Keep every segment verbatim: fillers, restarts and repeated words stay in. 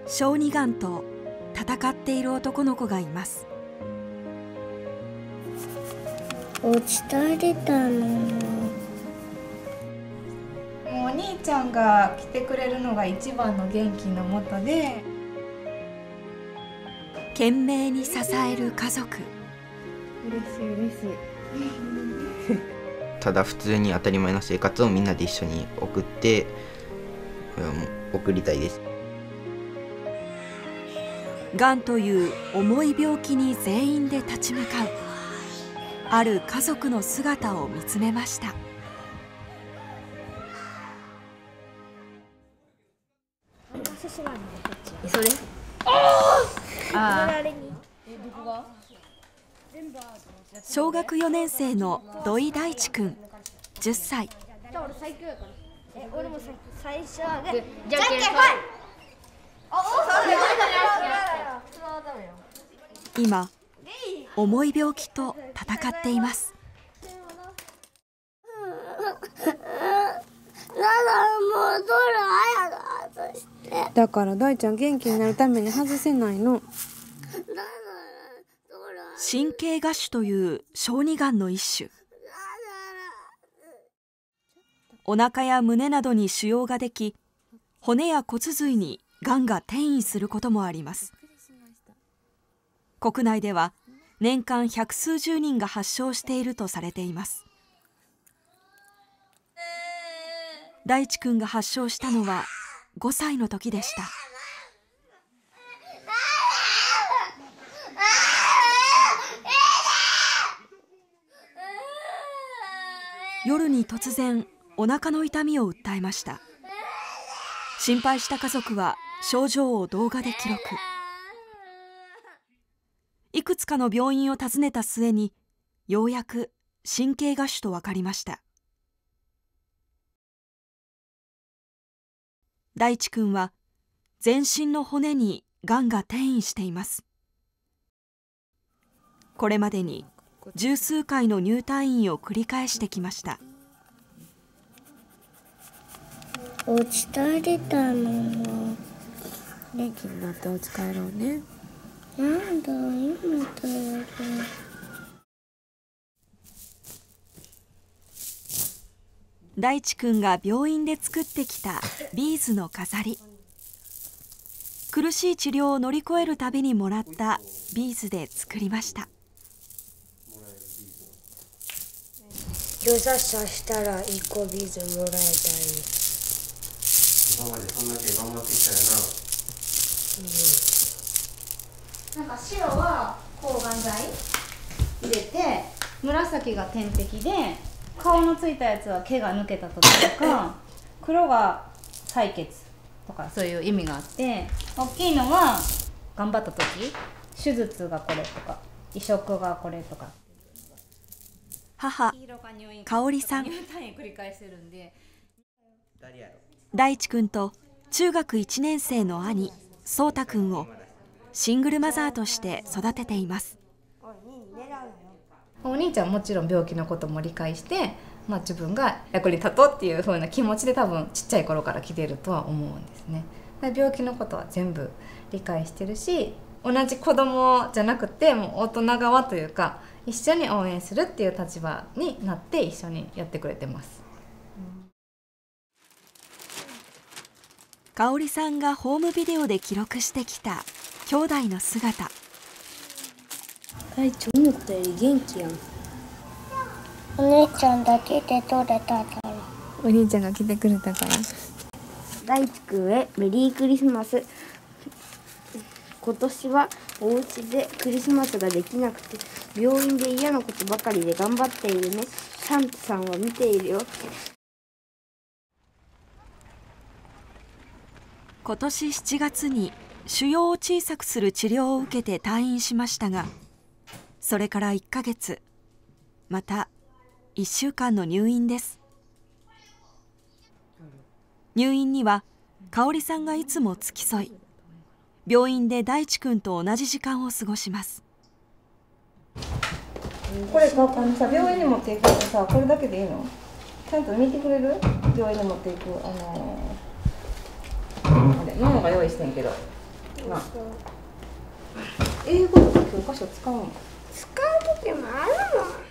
小児がんと戦っている男の子がいます。 落ちたれたの。もうお兄ちゃんが来てくれるのが一番の元気のもとで、 懸命に支える家族。 嬉しい嬉しいただ普通に当たり前の生活をみんなで一緒に送って、うん、送りたいです。 がんという重い病気に全員で立ち向かうある家族の姿を見つめました。 それあ小学よねん生の土井大地君じゅっさい。今重い病気と戦っています。 だから大ちゃん元気になるために外せないの。 神経芽腫という小児がんの一種。お腹や胸などに腫瘍ができ、骨や骨髄にがんが転移することもあります。国内では年間百数十人が発症しているとされています。大地君が発症したのはごさいの時でした。夜に突然お腹の痛みを訴えました。心配した家族は症状を動画で記録。いくつかの病院を訪ねた末にようやく神経芽腫と分かりました。大地君は全身の骨にがんが転移しています。これまでに十数回の入退院を繰り返してきました。 落ちたれたの。 元気になってお家帰ろうね。 なんだ、今とやる。 大地君が病院で作ってきたビーズの飾り。苦しい治療を乗り越えるたびにもらったビーズで作りました。 よささしたら一個ビーズもらえたり。 今までそんだけ頑張ってきたよな。 なんか白は抗がん剤入れて、紫が点滴で、顔のついたやつは毛が抜けた時とか、黒が採血とかそういう意味があって、大きいのは頑張った時、手術がこれとか移植がこれとか。 母香織さん。 入退院繰り返してるんで。 大地君と中学いちねん生の兄蒼太君をシングルマザーとして育てています。 お兄ちゃんはもちろん病気のことも理解して、まあ、自分が役に立とうっていう風な気持ちで多分ちっちゃい頃から来てるとは思うんですね。病気のことは全部理解してるし、同じ子供じゃなくてもう大人側というか一緒に応援するっていう立場になって一緒にやってくれてます。 香織さんがホームビデオで記録してきた兄弟の姿。 大ちゃん思ったより元気やん。 お姉ちゃんだけで撮れたから。 お兄ちゃんが来てくれたから。 大地君へメリークリスマス。今年はお家でクリスマスができなくて病院で嫌なことばかりで頑張っているね。サンタさんは見ているよ。 今年しちがつに腫瘍を小さくする治療を受けて退院しましたが、それからいっかげつ、またいっしゅうかんの入院です。入院には香織さんがいつも付き添い、病院で大地君と同じ時間を過ごします。 これあのさ、病院に持っていくとさ、これだけでいいの？ちゃんと見てくれる？病院に持っていくあのー、あれママが用意してんけど。 英語とか教科書使うの？ 使う時もあるの。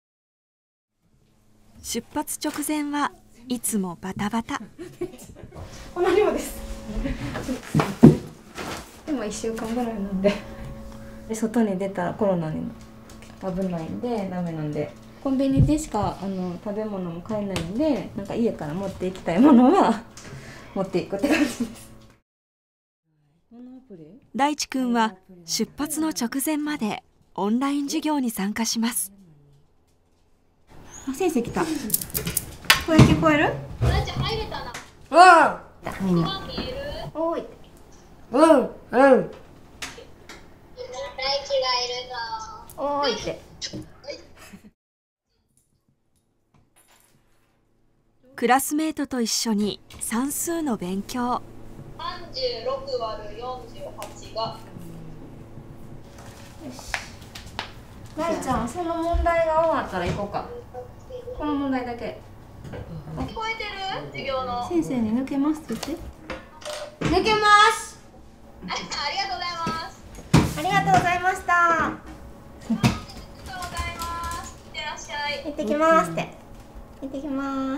出発直前はいつもバタバタ。 この量です。でもいっしゅうかんぐらいなんで、で外に出たらコロナに危ないんでダメなんで、コンビニでしかあの食べ物も買えないんで、なんか家から持っていきたいものは持っていくって感じです。 大地くんは出発の直前までオンライン授業に参加します。 あ、先生来た。声聞こえる？ 大地入れたな。 うん。みんな。 おい。 うんうん。 大地がいるぞ。 おーいって。 クラスメートと一緒に算数の勉強。 さんじゅうろくわるよんじゅうはちが。 大ちゃん、その問題が終わったら行こうか。この問題だけ。 聞こえてる？授業の。 先生に抜けますって言って。 抜けます。 ありがとうございます。 ありがとうございました。 ありがとうございます。いってらっしゃい。 行ってきますって。行ってきます。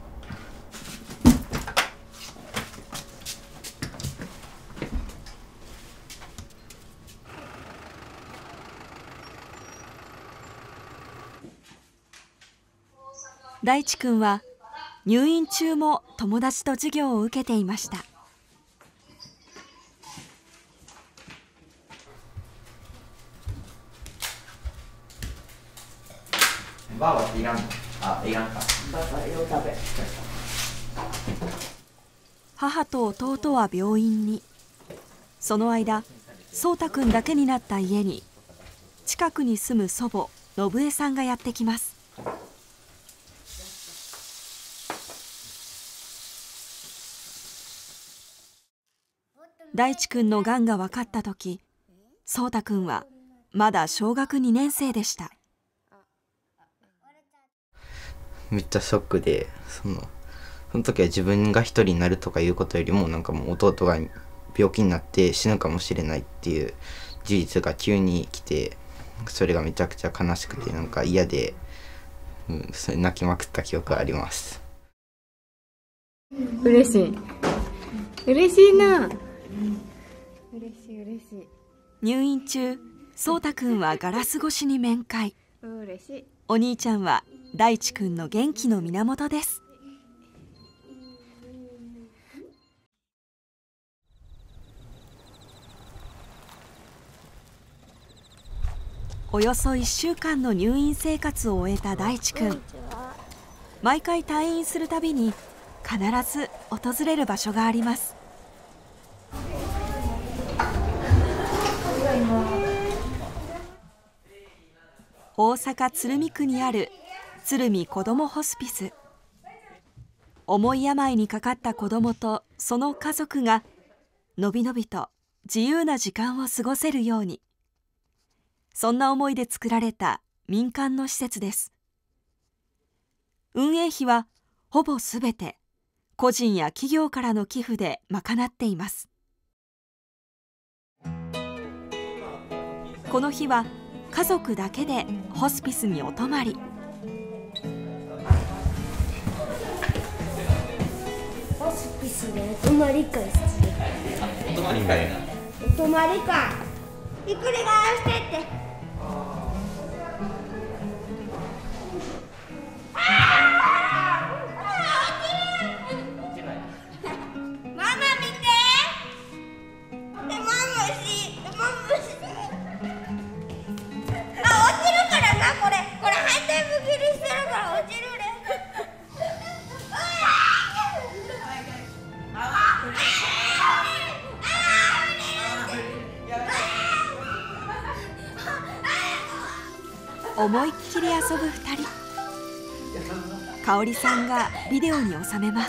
大地くんは入院中も友達と授業を受けていました。 バーはいらんの？あ、いらんか。 母と弟は病院に。その間、そうたくんだけになった家に近くに住む祖母信江さんがやってきます。大地くんのがんが分かった時、そうたくんはまだ小学にねん生でした。 めっちゃショックで、そのその時は自分が一人になるとかいうことよりも、なんかもう弟が病気になって死ぬかもしれないっていう事実が急に来て、それがめちゃくちゃ悲しくて、なんか嫌で、うん、それ泣きまくった記憶があります。 嬉しい嬉しいな。嬉しい嬉しい。 入院中、そうたくんはガラス越しに面会。 嬉しい。 お兄ちゃんは大地くんの元気の源です。およそいっしゅうかんの入院生活を終えた大地くん。毎回退院するたびに必ず訪れる場所があります。大阪鶴見区にある鶴見こどもホスピス。重い病にかかった子どもとその家族がのびのびと自由な時間を過ごせるように、そんな思いで作られた民間の施設です。運営費はほぼすべて個人や企業からの寄付で賄っています。この日は家族だけでホスピスにお泊まり。 ホスピスでお泊まり会する。 お泊まり会。 お泊まり会。ひっくり返してって。 思いっきり遊ぶふたり。香織さんがビデオに収めます。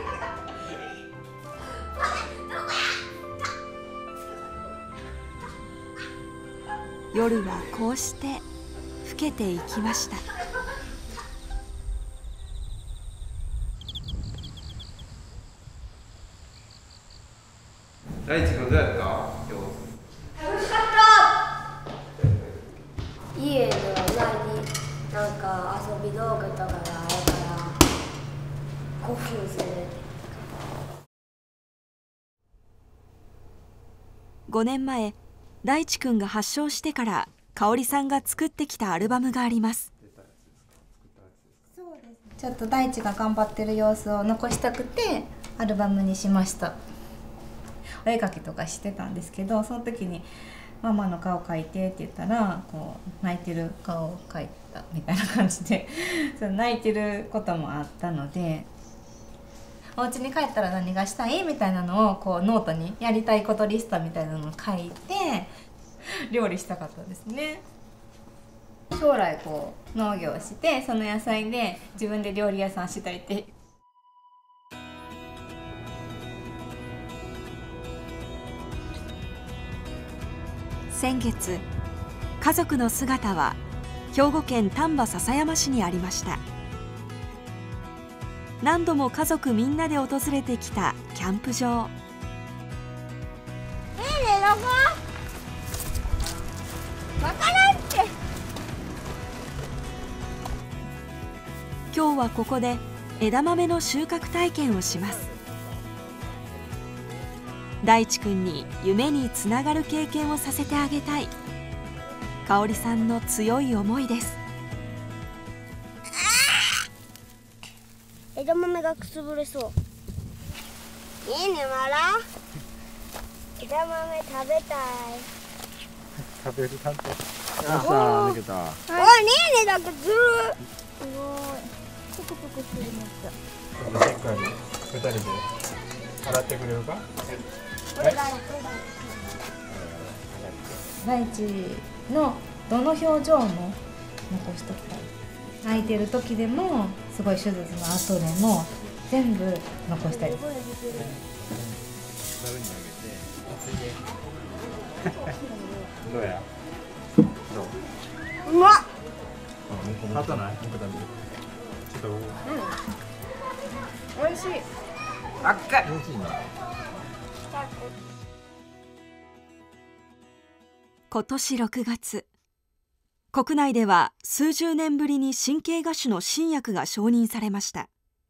夜はこうして更けていきました。 大地君どうやった？ 楽しかった家ではないなんか遊び道具とかがあるから興奮する。 ごねんまえ、大地くんが発症してから香織さんが作ってきたアルバムがあります。 ちょっと大地が頑張ってる様子を残したくてアルバムにしました。お絵描きとかしてたんですけど、その時にママの顔描いてって言ったらこう泣いてる顔を描いたみたいな感じでその泣いてることもあったので、お家に帰ったら何がしたいみたいなのをこうノートにやりたいことリストみたいなのを書いて料理したかったですね。将来こう農業をしてその野菜で自分で料理屋さんしたいって。 先月、家族の姿は兵庫県丹波篠山市にありました。何度も家族みんなで訪れてきたキャンプ場。 ええね、どこ？わからんって。 今日はここで枝豆の収穫体験をします。大地くんに夢につながる経験をさせてあげたい、香織さんの強い思いです。 枝豆がくすぶれそう。いいね、まら。枝豆食べたい。 食べる担当。あさあ、抜けた。 おい、ねえね、だけずる。すごい。トクトクしてるめっちゃ。 しっかり二人で洗ってくれるか。 これが楽だ。 大地のどの表情も残しときたい。泣いてる時でもすごい手術の後でも全部残したいです。 どうや。 うまっ。 勝たない。ちょっと。 美味しい。 赤い。美味しいな。 今年ろくがつ、国内では数十年ぶりに神経芽腫の新薬が承認されました。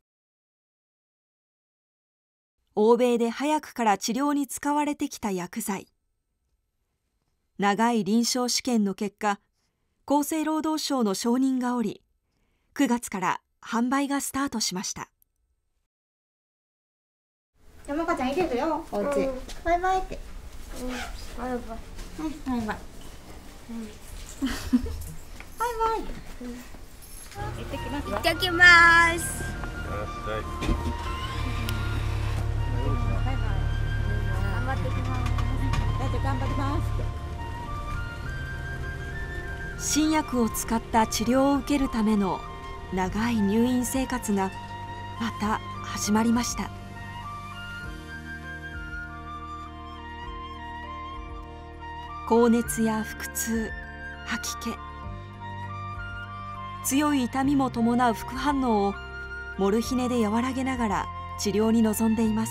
欧米で早くから治療に使われてきた薬剤。長い臨床試験の結果、厚生労働省の承認が下り、くがつから販売がスタートしました。 山香ちゃん入れるよ、お家。バイバイって。 バイバイ。 はい、バイバイ。バイバイ。行ってきます。 行ってきます。頑張ってきます。 だって頑張ります。 新薬を使った治療を受けるための長い入院生活がまた始まりました。高熱や腹痛、吐き気、強い痛みも伴う副反応をモルヒネで和らげながら治療に臨んでいます。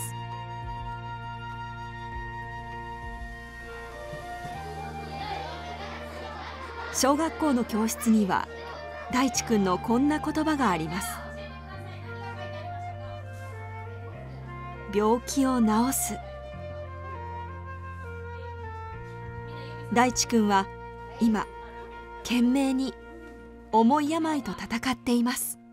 小学校の教室には大地くんのこんな言葉があります。病気を治す。大地くんは今懸命に重い病と闘っています。